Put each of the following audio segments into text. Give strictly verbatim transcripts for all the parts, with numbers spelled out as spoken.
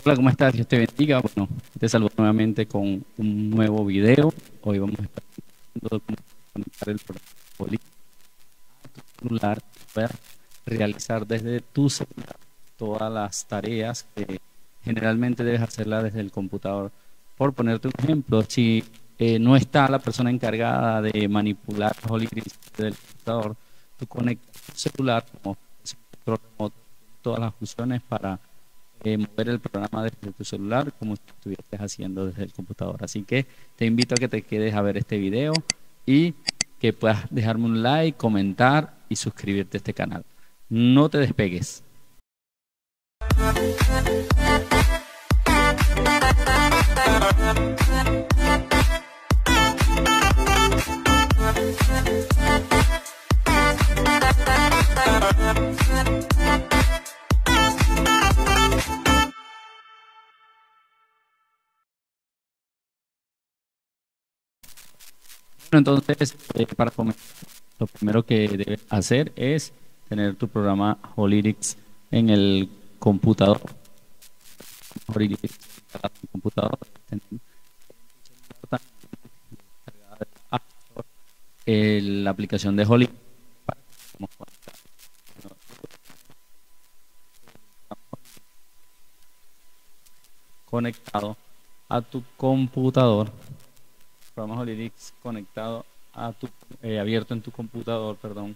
Hola, ¿cómo estás? Dios te bendiga. Bueno, te saludo nuevamente con un nuevo video. Hoy vamos a estar viendo cómo conectar el programa Política a tu celular y poder realizar desde tu celular todas las tareas que generalmente debes hacerlas desde el computador. Por ponerte un ejemplo, si eh, no está la persona encargada de manipular los Olivins del computador, tú conectas tu celular como es un control remoto, todas las funciones para eh, mover el programa desde tu celular como si lo estuvieras haciendo desde el computador. Así que te invito a que te quedes a ver este video y que puedas dejarme un like, comentar y suscribirte a este canal. No te despegues. Bueno, entonces, eh, para comenzar, lo primero que debes hacer es tener tu programa Hollytics en el computador. Hollytics en tu computador. Eh, la aplicación de Hollytics conectado a tu computador. Programa Hollytics conectado a tu eh, abierto en tu computador, perdón.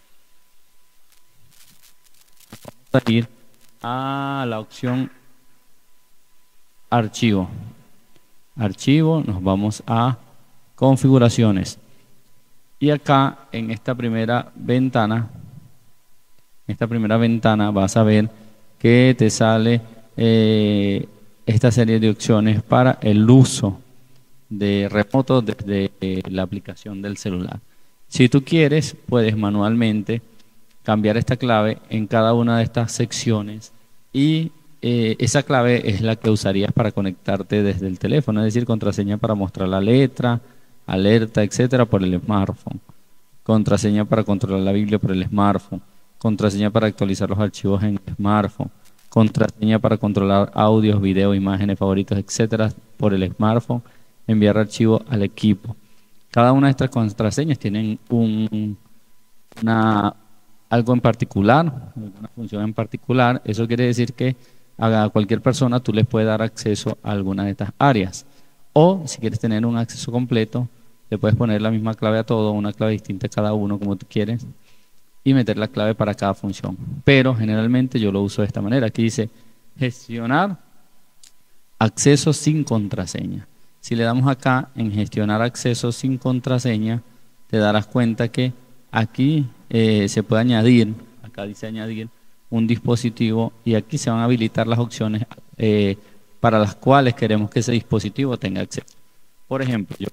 Vamos a ir a la opción archivo. Archivo, nos vamos a configuraciones. Y acá en esta primera ventana, en esta primera ventana vas a ver que te sale eh, esta serie de opciones para el uso de remoto desde eh, la aplicación del celular. Si tú quieres, puedes manualmente cambiar esta clave en cada una de estas secciones y eh, esa clave es la que usarías para conectarte desde el teléfono, es decir, contraseña para mostrar la letra, alerta, etcétera, por el smartphone, contraseña para controlar la Biblia por el smartphone, contraseña para actualizar los archivos en el smartphone, contraseña para controlar audios, videos, imágenes, favoritos, etcétera, por el smartphone, enviar archivos al equipo. Cada una de estas contraseñas tienen un, una, algo en particular, una función en particular. Eso quiere decir que a cualquier persona tú les puedes dar acceso a alguna de estas áreas. O si quieres tener un acceso completo, le puedes poner la misma clave a todo, una clave distinta a cada uno como tú quieres, y meter la clave para cada función. Pero generalmente yo lo uso de esta manera. Aquí dice gestionar acceso sin contraseña. Si le damos acá en gestionar acceso sin contraseña, te darás cuenta que aquí eh, se puede añadir, acá dice añadir un dispositivo y aquí se van a habilitar las opciones eh, para las cuales queremos que ese dispositivo tenga acceso. Por ejemplo, yo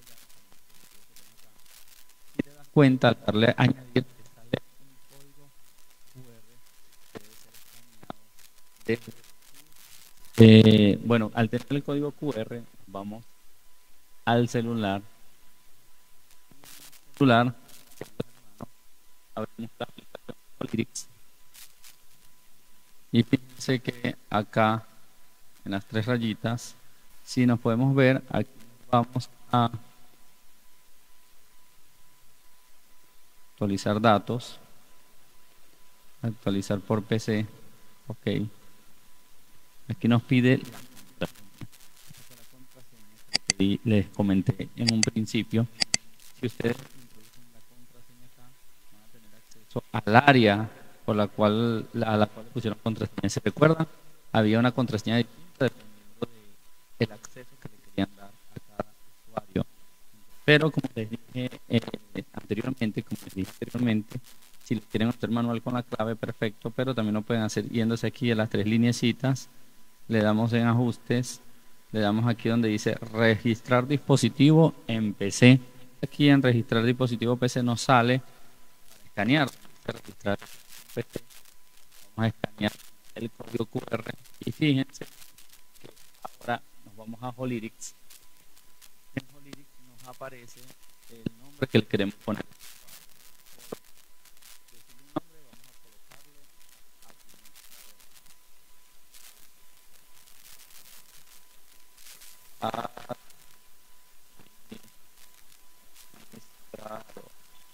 si te das cuenta al darle a añadir, sale un código Q R que debe ser escaneado. Eh, bueno, al tener el código Q R, vamos al celular. celular abrimos la aplicación Hollytics y fíjense que acá en las tres rayitas, si nos podemos ver, aquí vamos a actualizar datos, actualizar por P C, ok. Aquí nos pide la contraseña que les comenté en un principio. Si ustedes introducen la contraseña acá, van a tener acceso al área por la cual, a la cual pusieron contraseña. ¿Se recuerdan? Había una contraseña distinta dependiendo del acceso que le querían dar a cada usuario. Pero como les dije eh, anteriormente, como les dije anteriormente, si les quieren hacer manual con la clave, perfecto, pero también lo pueden hacer yéndose aquí a las tres lineecitas, le damos en ajustes, le damos aquí donde dice registrar dispositivo en P C. Aquí en registrar dispositivo P C nos sale para escanear. Registrar P C. Vamos a escanear el código Q R y fíjense que ahora nos vamos a Hollytics. En Hollytics nos aparece el nombre que le queremos poner. administrador.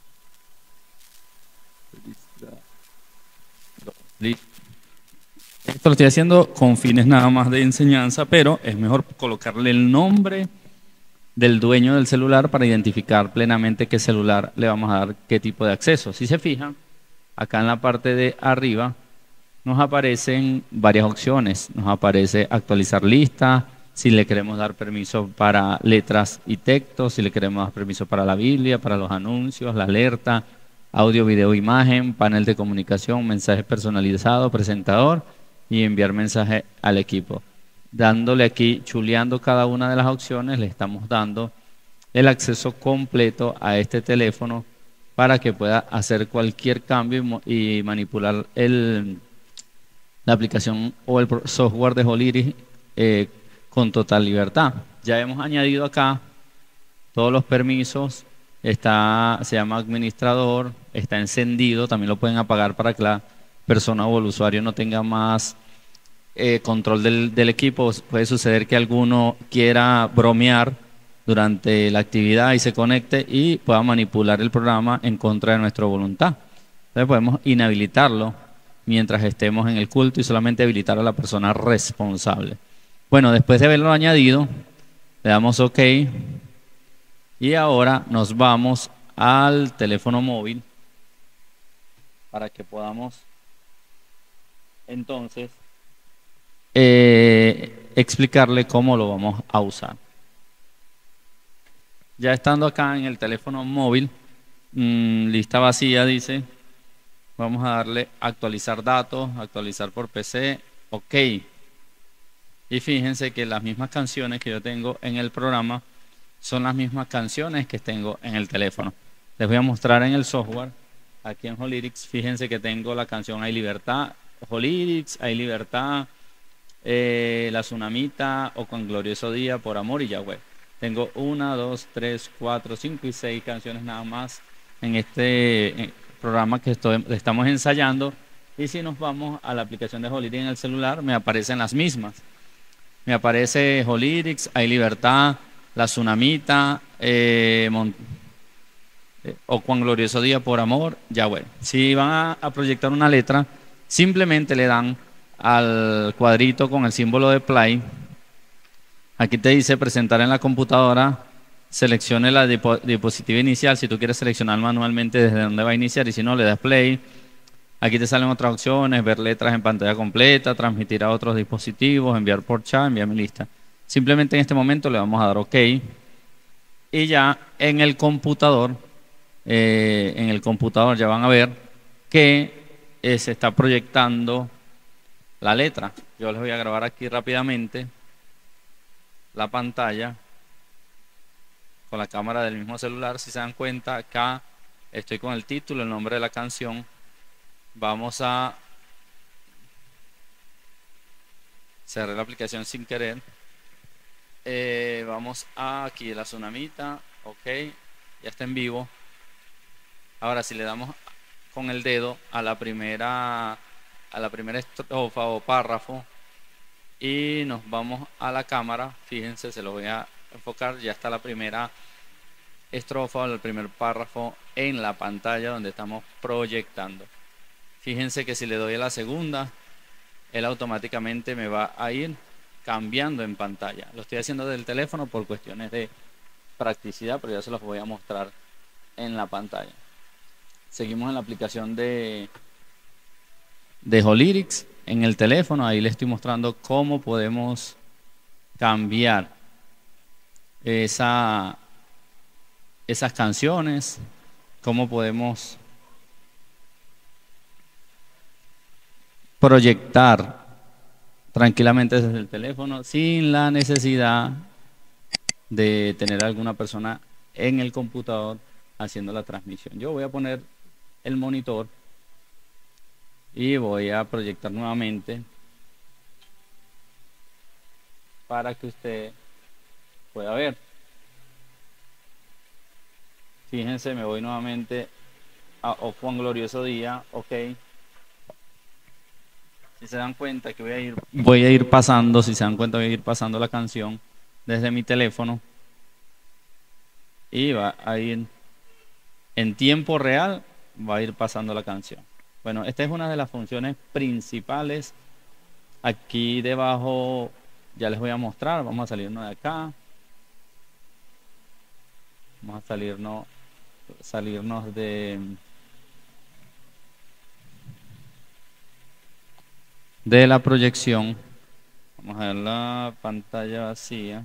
Listo. Esto lo estoy haciendo con fines nada más de enseñanza, pero es mejor colocarle el nombre del dueño del celular para identificar plenamente qué celular le vamos a dar qué tipo de acceso. Si se fijan, acá en la parte de arriba nos aparecen varias opciones. Nos aparece actualizar lista, si le queremos dar permiso para letras y textos, si le queremos dar permiso para la Biblia, para los anuncios, la alerta, audio, video, imagen, panel de comunicación, mensaje personalizado, presentador y enviar mensaje al equipo. Dándole aquí, chuleando cada una de las opciones, le estamos dando el acceso completo a este teléfono para que pueda hacer cualquier cambio y, y manipular el, la aplicación o el software de Hollyrics eh, con total libertad. Ya hemos añadido acá todos los permisos. Está, se llama administrador, está encendido, también lo pueden apagar para que la persona o el usuario no tenga más eh, control del, del equipo. Puede suceder que alguno quiera bromear durante la actividad y se conecte y pueda manipular el programa en contra de nuestra voluntad. Entonces podemos inhabilitarlo mientras estemos en el culto y solamente habilitar a la persona responsable. Bueno, después de haberlo añadido, le damos OK. Y ahora nos vamos al teléfono móvil para que podamos entonces eh, explicarle cómo lo vamos a usar. Ya estando acá en el teléfono móvil, mmm, lista vacía dice, vamos a darle actualizar datos, actualizar por P C, OK. Y fíjense que las mismas canciones que yo tengo en el programa son las mismas canciones que tengo en el teléfono. Les voy a mostrar en el software, aquí en Hollyrics, fíjense que tengo la canción Hay Libertad, Hollyrics, Hay Libertad, eh, La Tsunamita o Con Glorioso Día, Por Amor y Yahweh. Tengo una, dos, tres, cuatro, cinco y seis canciones nada más en este programa que estoy, estamos ensayando. Y si nos vamos a la aplicación de Hollyrics en el celular, me aparecen las mismas. Me aparece Hollyrics, Hay Libertad, La Tsunamita, eh, eh, o Cuán Glorioso Día, Por Amor, Yahweh. Si van a, a proyectar una letra, simplemente le dan al cuadrito con el símbolo de play. Aquí te dice presentar en la computadora, seleccione la diapositiva inicial, si tú quieres seleccionar manualmente desde dónde va a iniciar, y si no, le das play. Aquí te salen otras opciones, ver letras en pantalla completa, transmitir a otros dispositivos, enviar por chat, enviar mi lista. Simplemente en este momento le vamos a dar OK. Y ya en el computador, eh, en el computador ya van a ver que eh, se está proyectando la letra. Yo les voy a grabar aquí rápidamente la pantalla con la cámara del mismo celular. Si se dan cuenta, acá estoy con el título, el nombre de la canción. Vamos a cerrar la aplicación sin querer. Eh, vamos a aquí la Tsunamita, OK, ya está en vivo. Ahora si le damos con el dedo a la primera a la primera estrofa o párrafo y nos vamos a la cámara, fíjense, se lo voy a enfocar, ya está la primera estrofa o el primer párrafo en la pantalla donde estamos proyectando. Fíjense que si le doy a la segunda, él automáticamente me va a ir cambiando en pantalla. Lo estoy haciendo del teléfono por cuestiones de practicidad, pero ya se los voy a mostrar en la pantalla. Seguimos en la aplicación de, de Hollyrics en el teléfono. Ahí les estoy mostrando cómo podemos cambiar esa, esas canciones, cómo podemos proyectar tranquilamente desde el teléfono sin la necesidad de tener alguna persona en el computador haciendo la transmisión. Yo voy a poner el monitor y voy a proyectar nuevamente para que usted pueda ver. Fíjense, me voy nuevamente a Oh Cuán Glorioso Día, OK. Si se dan cuenta que voy a ir voy a ir pasando, si se dan cuenta voy a ir pasando la canción desde mi teléfono y va a ir en tiempo real, va a ir pasando la canción. Bueno, esta es una de las funciones principales. Aquí debajo ya les voy a mostrar. Vamos a salirnos de acá. Vamos a salirnos, salirnos de, de la proyección. Vamos a ver la pantalla vacía.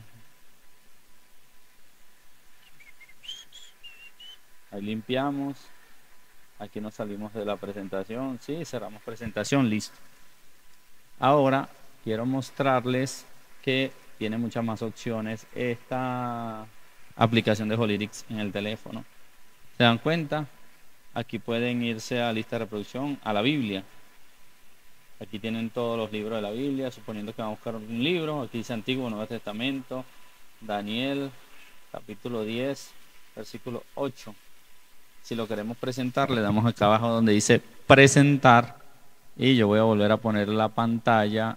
Ahí limpiamos. Aquí nos salimos de la presentación. Sí, cerramos presentación, listo. Ahora quiero mostrarles que tiene muchas más opciones esta aplicación de Hollyrics en el teléfono. ¿Se dan cuenta? Aquí pueden irse a lista de reproducción, a la Biblia. Aquí tienen todos los libros de la Biblia, suponiendo que van a buscar un libro. Aquí dice Antiguo, Nuevo Testamento, Daniel, capítulo diez, versículo ocho. Si lo queremos presentar, le damos acá abajo donde dice presentar. Y yo voy a volver a poner la pantalla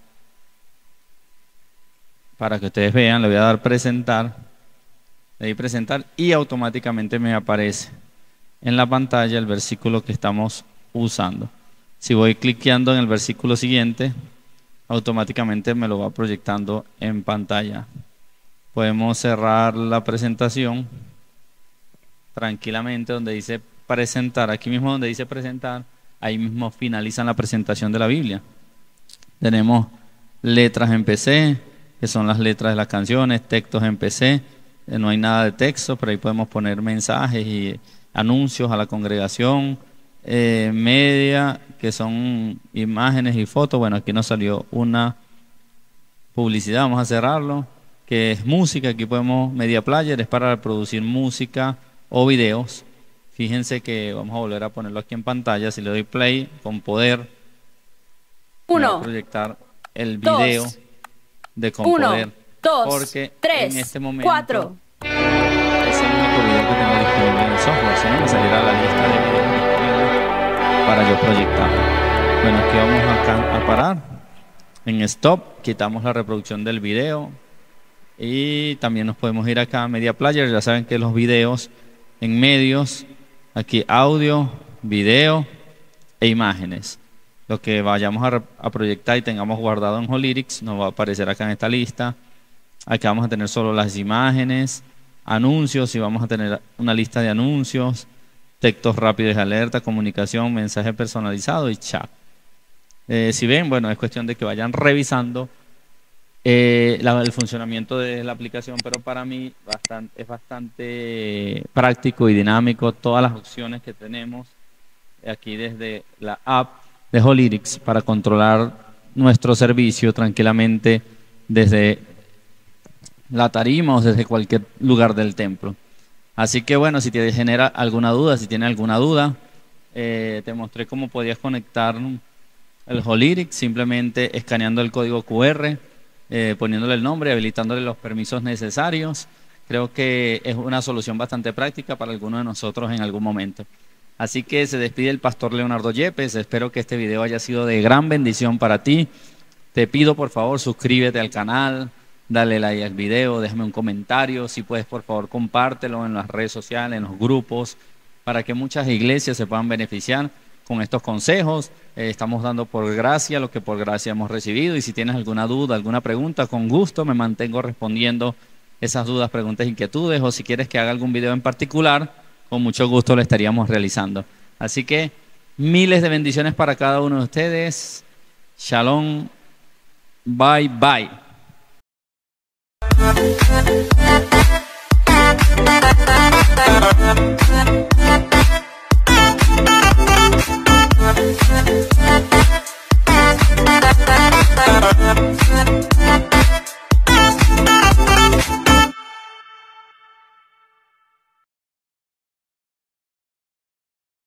para que ustedes vean. Le voy a dar presentar. Le doy presentar y automáticamente me aparece en la pantalla el versículo que estamos usando. Si voy cliqueando en el versículo siguiente, automáticamente me lo va proyectando en pantalla. Podemos cerrar la presentación tranquilamente donde dice presentar. Aquí mismo donde dice presentar, ahí mismo finalizan la presentación de la Biblia. Tenemos letras en P C, que son las letras de las canciones, textos en P C. No hay nada de texto, pero ahí podemos poner mensajes y anuncios a la congregación. Eh, media, que son imágenes y fotos. Bueno, aquí nos salió una publicidad, vamos a cerrarlo, que es música. Aquí podemos, Media Player es para reproducir música o videos. Fíjense que vamos a volver a ponerlo aquí en pantalla. Si le doy play con poder, uno, voy a proyectar el video dos, de con uno, poder, dos, porque tres, en este momento cuatro. es el único video que tengo disponible en el software. Si no, me saliera la lista de videos disponibles para yo proyectar. Bueno, aquí vamos acá a parar en stop, quitamos la reproducción del video y también nos podemos ir acá a Media Player. Ya saben que los videos en medios, aquí audio, video e imágenes, lo que vayamos a, a proyectar y tengamos guardado en Hollyrics nos va a aparecer acá en esta lista. Aquí vamos a tener solo las imágenes, anuncios, y vamos a tener una lista de anuncios, textos rápidos de alerta, comunicación, mensaje personalizado y chat. Eh, si ven, bueno, es cuestión de que vayan revisando eh, la, el funcionamiento de la aplicación, pero para mí bastante, es bastante práctico y dinámico todas las opciones que tenemos aquí desde la app de Hollyrics para controlar nuestro servicio tranquilamente desde la tarima o desde cualquier lugar del templo. Así que bueno, si te genera alguna duda, si tienes alguna duda, eh, te mostré cómo podías conectar el Hollyrics simplemente escaneando el código Q R, eh, poniéndole el nombre, habilitándole los permisos necesarios. Creo que es una solución bastante práctica para algunos de nosotros en algún momento. Así que se despide el pastor Leonardo Yepes. Espero que este video haya sido de gran bendición para ti. Te pido por favor suscríbete al canal, dale like al video, déjame un comentario. Si puedes, por favor, compártelo en las redes sociales, en los grupos, para que muchas iglesias se puedan beneficiar con estos consejos. Eh, estamos dando por gracia lo que por gracia hemos recibido. Y si tienes alguna duda, alguna pregunta, con gusto me mantengo respondiendo esas dudas, preguntas, inquietudes. O si quieres que haga algún video en particular, con mucho gusto lo estaríamos realizando. Así que miles de bendiciones para cada uno de ustedes. Shalom. Bye, bye.